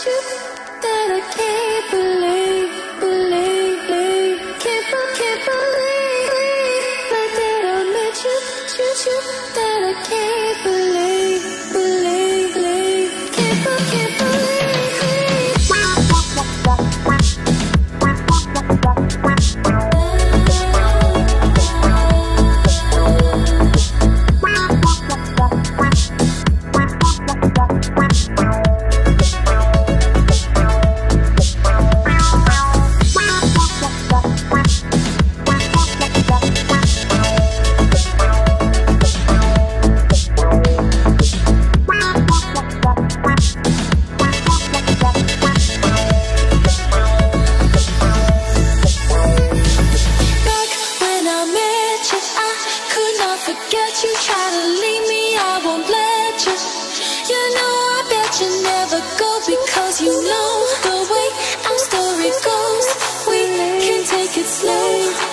you that I can't believe, can't believe like that I met you, that I can't believe, can't forget you, try to leave me, I won't let you. You know I bet you never go, because you know the way our story goes. We can take it slow.